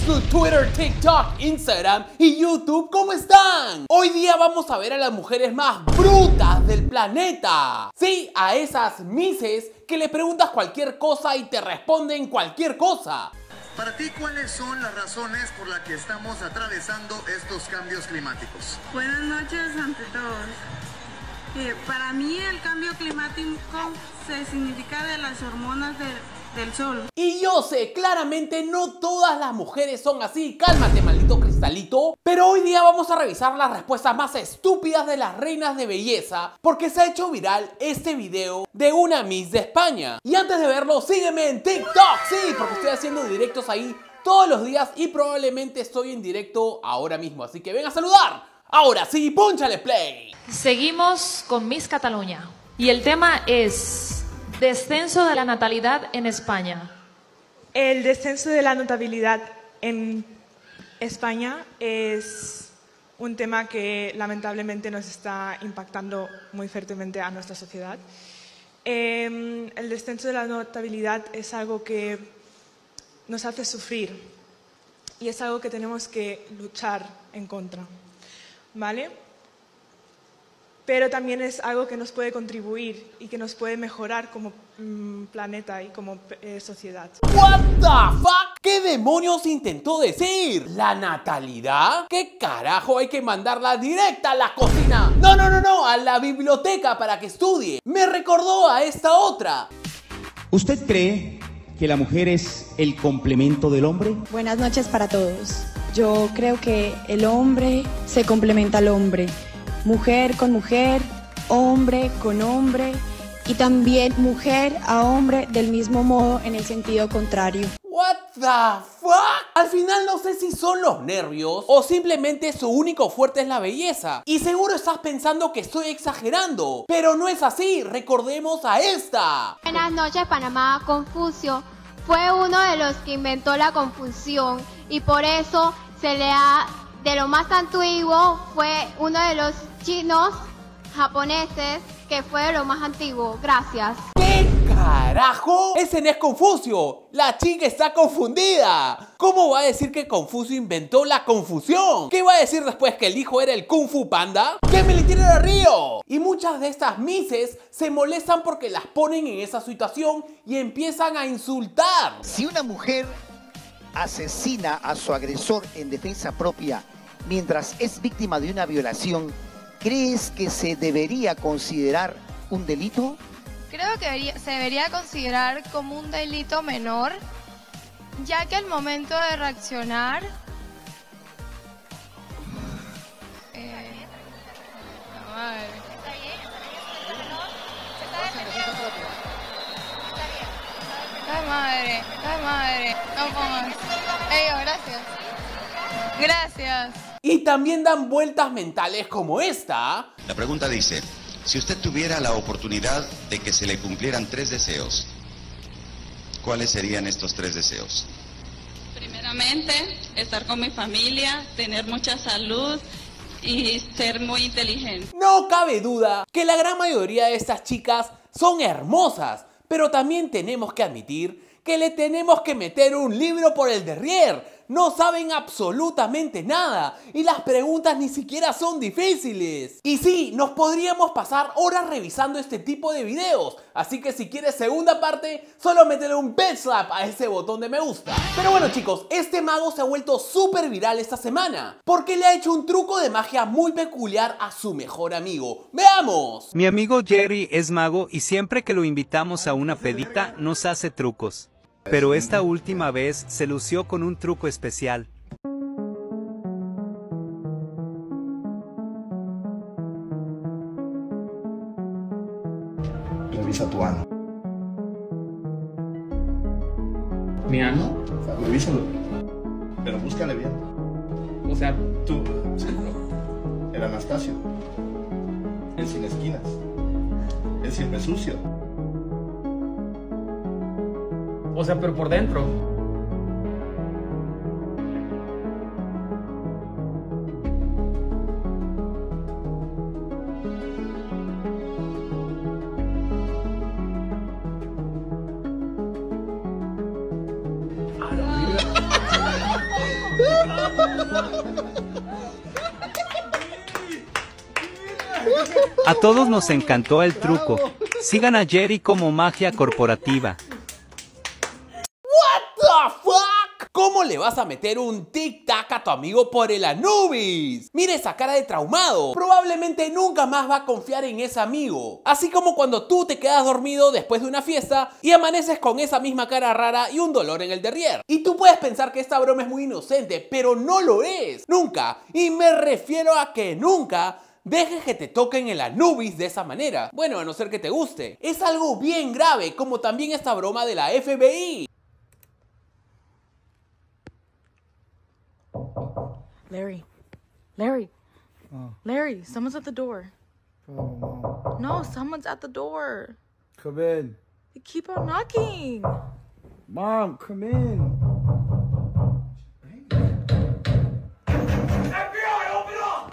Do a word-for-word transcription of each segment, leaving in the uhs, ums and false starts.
Facebook, Twitter, TikTok, Instagram y YouTube, ¿cómo están? Hoy día vamos a ver a las mujeres más brutas del planeta. Sí, a esas mises que le preguntas cualquier cosa y te responden cualquier cosa. Para ti, ¿cuáles son las razones por las que estamos atravesando estos cambios climáticos? Buenas noches ante todos. Eh, para mí el cambio climático se significa de las hormonas de, del sol. Y yo sé, claramente no todas las mujeres son así. Cálmate, maldito cristalito. Pero hoy día vamos a revisar las respuestas más estúpidas de las reinas de belleza, porque se ha hecho viral este video de una Miss de España. Y antes de verlo, sígueme en TikTok, sí, porque estoy haciendo directos ahí todos los días y probablemente estoy en directo ahora mismo. Así que ven a saludar. Ahora sí, púnchale play. Seguimos con Miss Cataluña y el tema es descenso de la natalidad en España. El descenso de la natalidad en España es un tema que lamentablemente nos está impactando muy fuertemente a nuestra sociedad. Eh, el descenso de la natalidad es algo que nos hace sufrir y es algo que tenemos que luchar en contra, ¿vale? Pero también es algo que nos puede contribuir y que nos puede mejorar como mm, planeta y como eh, sociedad. What the fuck? ¿Qué demonios intentó decir? ¿La natalidad? ¿Qué carajo? Hay que mandarla directa a la cocina. No, no, no, no, a la biblioteca para que estudie. Me recordó a esta otra. ¿Usted cree que la mujer es el complemento del hombre? Buenas noches para todos. Yo creo que el hombre se complementa al hombre. Mujer con mujer, hombre con hombre y también mujer a hombre del mismo modo en el sentido contrario. What the fuck? Al final no sé si son los nervios o simplemente su único fuerte es la belleza. Y seguro estás pensando que estoy exagerando, pero no es así. Recordemos a esta. Buenas noches, Panamá. Confucio fue uno de los que inventó la confusión y por eso se le ha, de lo más antiguo, fue uno de los chinos japoneses que fue de lo más antiguo. Gracias. ¿Qué carajo? Ese no es Confucio. La chica está confundida. ¿Cómo va a decir que Confucio inventó la confusión? ¿Qué va a decir después, que el hijo era el Kung Fu Panda? ¡Que me le tiren al río! Y muchas de estas mises se molestan porque las ponen en esa situación y empiezan a insultar. Si una mujer asesina a su agresor en defensa propia mientras es víctima de una violación, ¿crees que se debería considerar un delito? Creo que debería, se debería considerar como un delito menor, ya que al momento de reaccionar, eh, la madre. ¿Está bien? ¿Está menor? ¿Se está defendiendo? Está bien. La madre, la madre, no pongas. Ello, gracias. Gracias. Y también dan vueltas mentales como esta. La pregunta dice, si usted tuviera la oportunidad de que se le cumplieran tres deseos, ¿cuáles serían estos tres deseos? Primeramente, estar con mi familia, tener mucha salud y ser muy inteligente. No cabe duda que la gran mayoría de estas chicas son hermosas, pero también tenemos que admitir que le tenemos que meter un libro por el derrier. No saben absolutamente nada y las preguntas ni siquiera son difíciles. Y sí, nos podríamos pasar horas revisando este tipo de videos, así que si quieres segunda parte, solo métele un bitch slap a ese botón de me gusta. Pero bueno chicos, este mago se ha vuelto súper viral esta semana porque le ha hecho un truco de magia muy peculiar a su mejor amigo. ¡Veamos! Mi amigo Jerry es mago y siempre que lo invitamos a una pedita nos hace trucos. Pero esta última vez se lució con un truco especial. Revisa tu ano. ¿Mi ano? O sea, revísalo. Pero búscale bien. O sea, tú. Sí, no. El Anastasio. El sin esquinas. El siempre sucio. O sea, pero por dentro. A todos nos encantó el truco. Sigan a Jerry como Magia Corporativa. What the fuck? ¿Cómo le vas a meter un tic-tac a tu amigo por el Anubis? Mira esa cara de traumado. Probablemente nunca más va a confiar en ese amigo. Así como cuando tú te quedas dormido después de una fiesta y amaneces con esa misma cara rara y un dolor en el derrier. Y tú puedes pensar que esta broma es muy inocente, pero no lo es. Nunca, y me refiero a que nunca, dejes que te toquen el Anubis de esa manera. Bueno, a no ser que te guste. Es algo bien grave, como también esta broma de la F B I. Larry. Larry. Oh. Larry, someone's at the door. Oh, Mom. No, someone's at the door. Come in. They keep on knocking. Mom, come in. F B I, open up!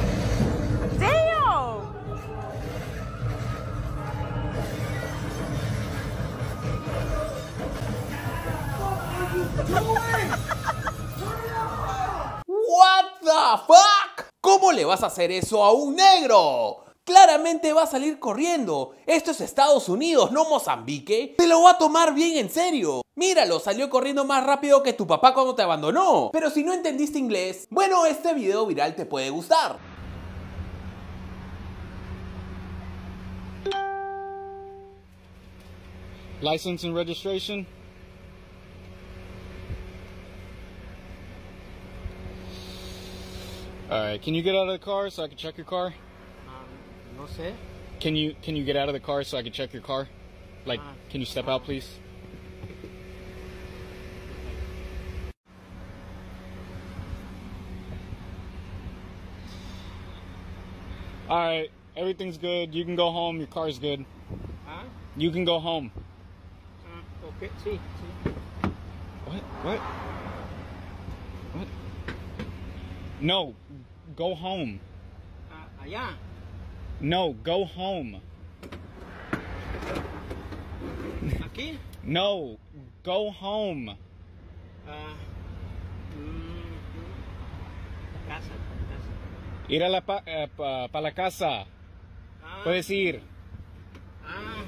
Damn! What the fuck? ¿Cómo le vas a hacer eso a un negro? Claramente va a salir corriendo. Esto es Estados Unidos, no Mozambique. Te lo va a tomar bien en serio. Míralo, salió corriendo más rápido que tu papá cuando te abandonó. Pero si no entendiste inglés, bueno, este video viral te puede gustar. License and registration? Alright, can you get out of the car so I can check your car? Um, no sé. Can you can you get out of the car so I can check your car? Like, Uh, can you step out, please? Alright, everything's good. You can go home. Your car's good. Huh? You can go home. Uh, okay, sí, sí. What? What? What? No, go home. Uh, allá. No, go home. Aquí. No, go home. Uh, mm, casa, casa. Ir a la pa, eh, pa, pa la casa. Ah. Puedes ir. Ah.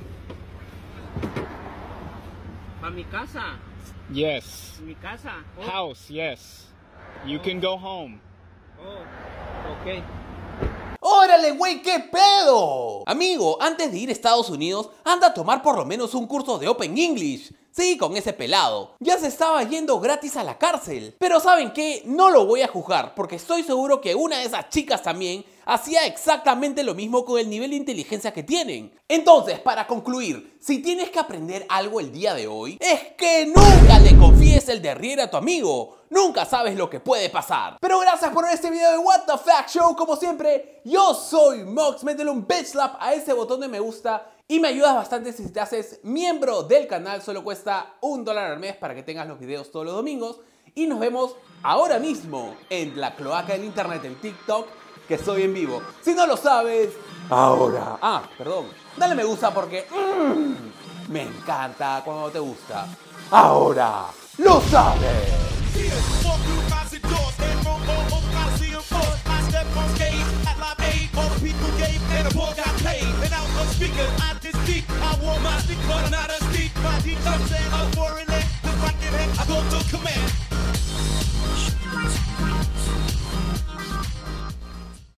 ¿Pa mi casa? Yes. Mi casa. Oh. House, yes. You Oh. can go home. Oh, ok. ¡Órale, güey! ¿Qué pedo? Amigo, antes de ir a Estados Unidos, anda a tomar por lo menos un curso de Open English. Sí, con ese pelado. Ya se estaba yendo gratis a la cárcel. Pero ¿saben qué? No lo voy a juzgar, porque estoy seguro que una de esas chicas también hacía exactamente lo mismo con el nivel de inteligencia que tienen. Entonces, para concluir, si tienes que aprender algo el día de hoy, es que nunca le confíes el derrier a tu amigo. Nunca sabes lo que puede pasar. Pero gracias por ver este video de What the Fact Show. Como siempre, yo soy Mox. Métele un bitch slap a ese botón de me gusta y me ayudas bastante si te haces miembro del canal. Solo cuesta un dólar al mes para que tengas los videos todos los domingos. Y nos vemos ahora mismo en la cloaca del internet, en TikTok, que estoy en vivo. Si no lo sabes, ahora. Ah, perdón. Dale me gusta porque mmm, me encanta cuando te gusta. Ahora lo sabes. I go to command.